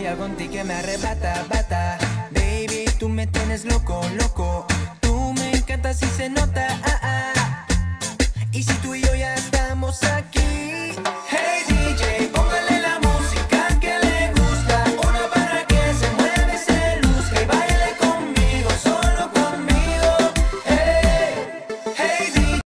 Hay algo en ti que me arrebata, bata. Baby, tú me tienes loco, loco. Tú me encantas y se nota, ah, ah. Y si tú y yo ya estamos aquí,